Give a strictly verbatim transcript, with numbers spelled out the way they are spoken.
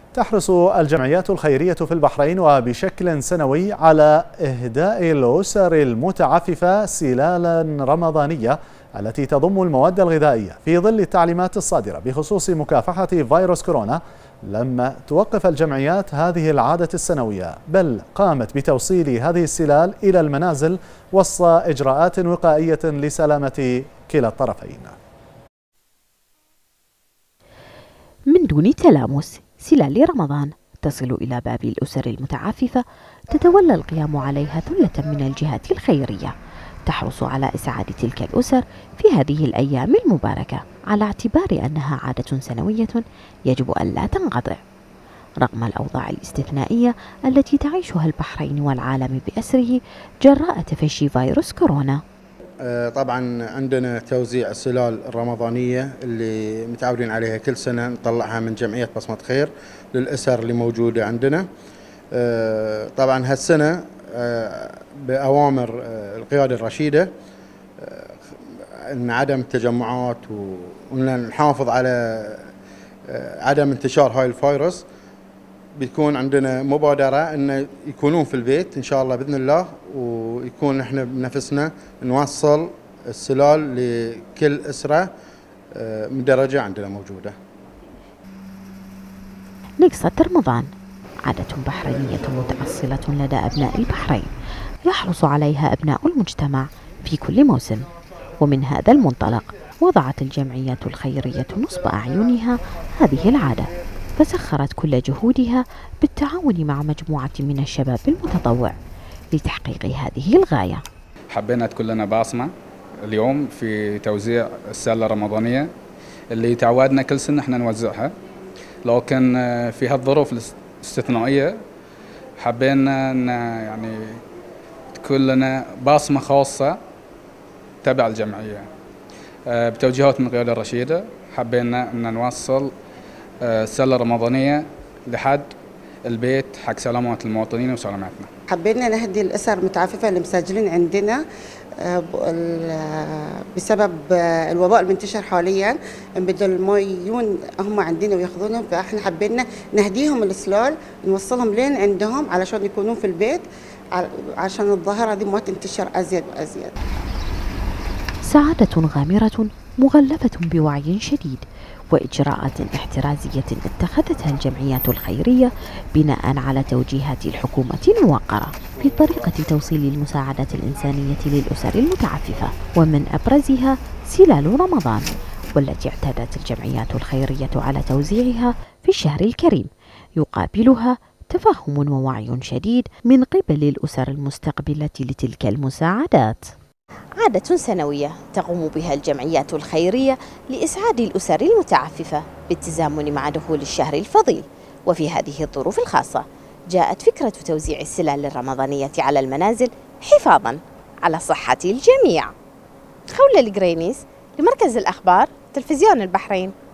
تحرص الجمعيات الخيرية في البحرين وبشكل سنوي على إهداء الأسر المتعففة سلالا رمضانية التي تضم المواد الغذائية في ظل التعليمات الصادرة بخصوص مكافحة فيروس كورونا. لم توقف الجمعيات هذه العادة السنوية، بل قامت بتوصيل هذه السلال إلى المنازل وسط إجراءات وقائية لسلامة كلا الطرفين. من دون تلامس، سلال رمضان تصل إلى باب الأسر المتعففة، تتولى القيام عليها ثلة من الجهات الخيرية تحرص على إسعاد تلك الأسر في هذه الأيام المباركة، على اعتبار أنها عادة سنوية يجب أن لا تنقطع رغم الأوضاع الاستثنائية التي تعيشها البحرين والعالم بأسره جراء تفشي فيروس كورونا. طبعا عندنا توزيع السلال الرمضانية اللي متعودين عليها كل سنة، نطلعها من جمعية بصمة خير للأسر اللي موجودة عندنا. طبعا هالسنة بأوامر القيادة الرشيدة أن عدم التجمعات ونحافظ على عدم انتشار هاي الفيروس، بيكون عندنا مبادرة أن يكونون في البيت إن شاء الله بإذن الله، ويكون إحنا بنفسنا نوصل السلال لكل أسرة مدرجة عندنا موجودة. نقصة رمضان عادة بحرينية متأصلة لدى أبناء البحرين يحرص عليها أبناء المجتمع في كل موسم، ومن هذا المنطلق وضعت الجمعيات الخيرية نصب أعينها هذه العادة، فسخرت كل جهودها بالتعاون مع مجموعة من الشباب المتطوع لتحقيق هذه الغاية. حبينا تكون لنا بصمة اليوم في توزيع السلة الرمضانية اللي تعودنا كل سنة احنا نوزعها، لكن في هالظروف الاستثنائية حبينا ان يعني تكون لنا بصمة خاصة تبع الجمعية بتوجيهات من القيادة الرشيدة. حبينا ان نوصل السلة الرمضانية لحد البيت حق سلامات المواطنين وسلامتنا. حبينا نهدي الأسر المتعففة اللي مسجلين عندنا بسبب الوباء المنتشر حاليا، بدل ما يجون هم عندنا وياخذونهم، فاحنا حبينا نهديهم السلال نوصلهم لين عندهم علشان يكونون في البيت، عشان الظاهرة دي ما تنتشر أزيد وأزيد. سعادة غامرة مغلفة بوعي شديد وإجراءات احترازية اتخذتها الجمعيات الخيرية بناء على توجيهات الحكومة الموقرة في طريقة توصيل المساعدات الإنسانية للأسر المتعففة، ومن أبرزها سلال رمضان، والتي اعتادت الجمعيات الخيرية على توزيعها في الشهر الكريم، يقابلها تفهم ووعي شديد من قبل الأسر المستقبلة لتلك المساعدات. عادة سنوية تقوم بها الجمعيات الخيرية لإسعاد الأسر المتعففة بالتزامن مع دخول الشهر الفضيل، وفي هذه الظروف الخاصة جاءت فكرة توزيع السلال الرمضانية على المنازل حفاظاً على صحة الجميع. خولة القرينيس لمركز الأخبار تلفزيون البحرين.